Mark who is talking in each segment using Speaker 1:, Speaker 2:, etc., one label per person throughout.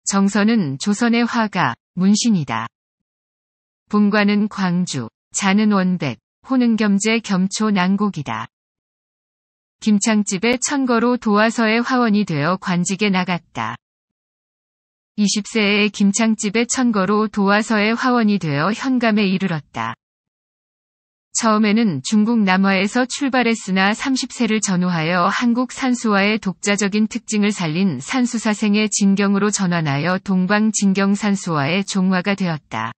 Speaker 1: 정선은 조선의 화가, 문신이다. 본관은 광주, 자는 원백, 호는 겸재 겸초 난곡이다. 김창집의 천거로 도화서의 화원이 되어 관직에 나갔다. 20세에 김창집의 천거로 도화서의 화원이 되어 현감에 이르렀다. 처음에는 중국 남화에서 출발했으나 30세를 전후하여 한국 산수화의 독자적인 특징을 살린 산수사생의 진경으로 전환하여 동방 진경 산수화의 종화가 되었다.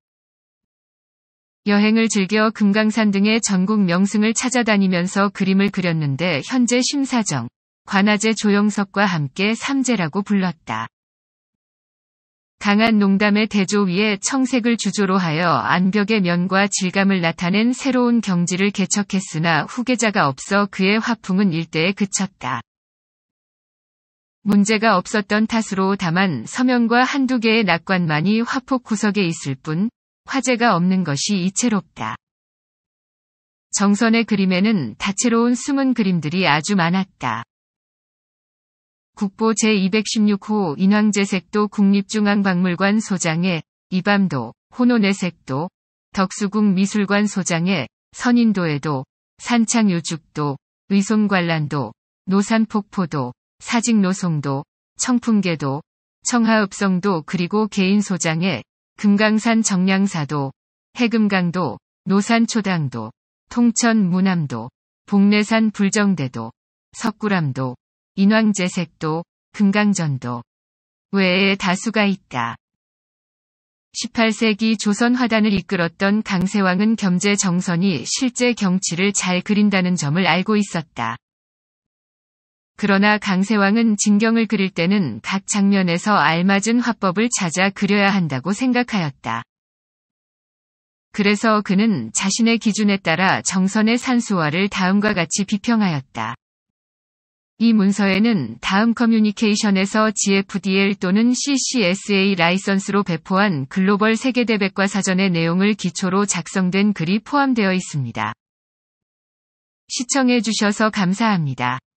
Speaker 1: 여행을 즐겨 금강산 등의 전국 명승을 찾아다니면서 그림을 그렸는데 현재 심사정, 관아제 조영석과 함께 삼재라고 불렀다. 강한 농담의 대조 위에 청색을 주조로 하여 안벽의 면과 질감을 나타낸 새로운 경지를 개척했으나 후계자가 없어 그의 화풍은 일대에 그쳤다. 문제가 없었던 탓으로 다만 서명과 한두 개의 낙관만이 화폭 구석에 있을 뿐 화제가 없는 것이 이채롭다. 정선의 그림에는 다채로운 숨은 그림들이 아주 많았다. 국보 제216호 인왕제색도 국립중앙박물관 소장에 이밤도, 호노내색도, 덕수궁 미술관 소장에 선인도에도, 산창유죽도, 의송관란도, 노산폭포도, 사직노송도, 청풍계도, 청하읍성도 그리고 개인 소장에 금강산 정량사도, 해금강도, 노산초당도, 통천 무남도, 복례산 불정대도, 석굴암도, 인왕제색도, 금강전도 외에 다수가 있다. 18세기 조선 화단을 이끌었던 강세왕은 겸재 정선이 실제 경치를 잘 그린다는 점을 알고 있었다. 그러나 강세왕은 진경을 그릴 때는 각 장면에서 알맞은 화법을 찾아 그려야 한다고 생각하였다. 그래서 그는 자신의 기준에 따라 정선의 산수화를 다음과 같이 비평하였다. 이 문서에는 다음 커뮤니케이션에서 GFDL 또는 CCSA 라이선스로 배포한 글로벌 세계대백과 사전의 내용을 기초로 작성된 글이 포함되어 있습니다. 시청해 주셔서 감사합니다.